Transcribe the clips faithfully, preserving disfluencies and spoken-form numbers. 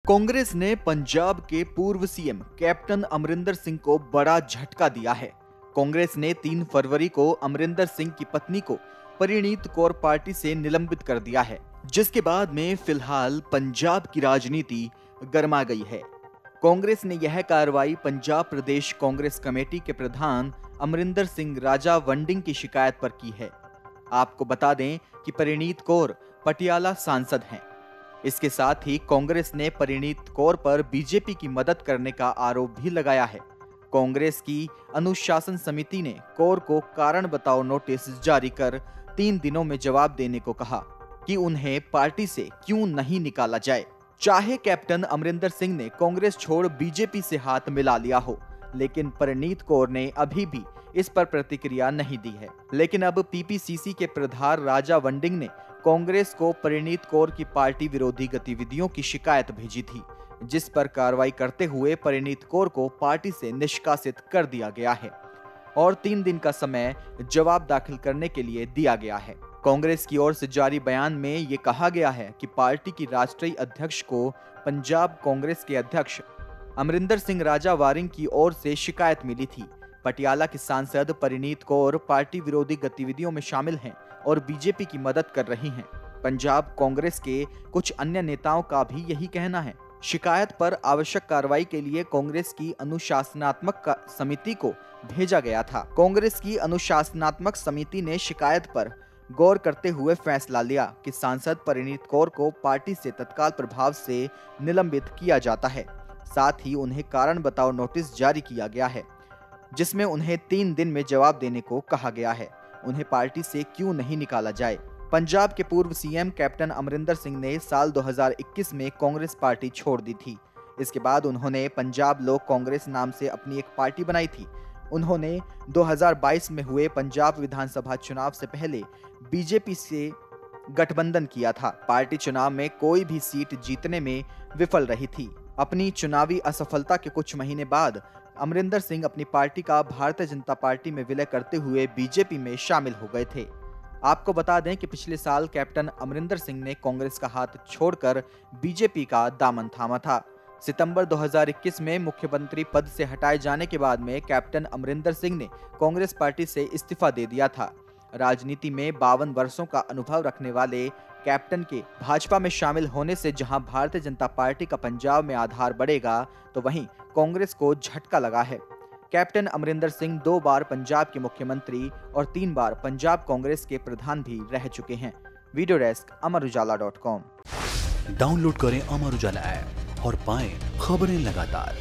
कांग्रेस ने पंजाब के पूर्व सीएम कैप्टन अमरिंदर सिंह को बड़ा झटका दिया है। कांग्रेस ने तीन फरवरी को अमरिंदर सिंह की पत्नी को परिणीत कौर पार्टी से निलंबित कर दिया है, जिसके बाद में फिलहाल पंजाब की राजनीति गर्मा गई है। कांग्रेस ने यह कार्रवाई पंजाब प्रदेश कांग्रेस कमेटी के प्रधान अमरिंदर सिंह राजा वंडिंग की शिकायत पर की है। आपको बता दें कि परिणीत कौर पटियाला सांसद हैं। इसके साथ ही कांग्रेस ने परिणीत कौर पर बीजेपी की मदद करने का आरोप भी लगाया है। कांग्रेस की अनुशासन समिति ने कौर को कारण बताओ नोटिस जारी कर तीन दिनों में जवाब देने को कहा कि उन्हें पार्टी से क्यों नहीं निकाला जाए। चाहे कैप्टन अमरिंदर सिंह ने कांग्रेस छोड़ बीजेपी से हाथ मिला लिया हो, लेकिन परिणीत कौर ने अभी भी इस पर प्रतिक्रिया नहीं दी है। लेकिन अब पीपीसीसी के प्रधान राजा वंडिंग ने कांग्रेस को परिणीत कौर की पार्टी विरोधी गतिविधियों की शिकायत भेजी थी, जिस पर कार्रवाई करते हुए परिणीत कौर को पार्टी से निष्कासित कर दिया गया है और तीन दिन का समय जवाब दाखिल करने के लिए दिया गया है। कांग्रेस की ओर से जारी बयान में ये कहा गया है कि पार्टी की राष्ट्रीय अध्यक्ष को पंजाब कांग्रेस के अध्यक्ष अमरिंदर सिंह राजा वारिंग की ओर से शिकायत मिली थी। पटियाला की सांसद परिणीत कौर पार्टी विरोधी गतिविधियों में शामिल हैं और बीजेपी की मदद कर रही हैं। पंजाब कांग्रेस के कुछ अन्य नेताओं का भी यही कहना है। शिकायत पर आवश्यक कार्रवाई के लिए कांग्रेस की अनुशासनात्मक समिति को भेजा गया था। कांग्रेस की अनुशासनात्मक समिति ने शिकायत पर गौर करते हुए फैसला लिया कि सांसद परिणीत कौर को पार्टी से तत्काल प्रभाव से निलंबित किया जाता है। साथ ही उन्हें कारण बताओ नोटिस जारी किया गया है, जिसमें उन्हें तीन दिन में जवाब देने को कहा गया है। उन्हें पार्टी से क्यों नहीं निकाला जाए। पंजाब के पूर्व सीएम कैप्टन अमरिंदर सिंह ने साल दो हज़ार इक्कीस में कांग्रेस पार्टी छोड़ दी थी। इसके बाद उन्होंने पंजाब लोक कांग्रेस नाम से अपनी एक पार्टी बनाई थी। उन्होंने दो हज़ार बाईस में हुए पंजाब विधानसभा चुनाव से पहले बीजेपी से गठबंधन किया था। पार्टी चुनाव में कोई भी सीट जीतने में विफल रही थी। अपनी चुनावी असफलता के कुछ महीने बाद अमरिंदर सिंह अपनी पार्टी का भारतीय जनता पार्टी में विलय करते हुए बीजेपी में शामिल हो गए थे। आपको बता दें कि पिछले साल कैप्टन अमरिंदर सिंह ने कांग्रेस का हाथ छोड़कर बीजेपी का दामन थामा था। सितंबर दो हज़ार इक्कीस में मुख्यमंत्री पद से हटाए जाने के बाद में कैप्टन अमरिंदर सिंह ने कांग्रेस पार्टी से इस्तीफा दे दिया था। राजनीति में बावन वर्षों का अनुभव रखने वाले कैप्टन के भाजपा में शामिल होने से जहां भारतीय जनता पार्टी का पंजाब में आधार बढ़ेगा, तो वहीं कांग्रेस को झटका लगा है। कैप्टन अमरिंदर सिंह दो बार पंजाब के मुख्यमंत्री और तीन बार पंजाब कांग्रेस के प्रधान भी रह चुके हैं। Video desk Amar Ujala dot com. Download करें अमर उजाला ऐप और पाएं खबरें लगातार।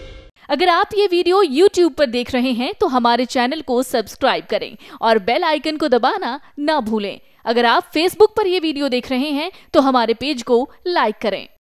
अगर आप ये वीडियो यूट्यूब पर देख रहे हैं तो हमारे चैनल को सब्सक्राइब करें और बेल आइकन को दबाना ना भूलें। अगर आप फेसबुक पर यह वीडियो देख रहे हैं तो हमारे पेज को लाइक करें।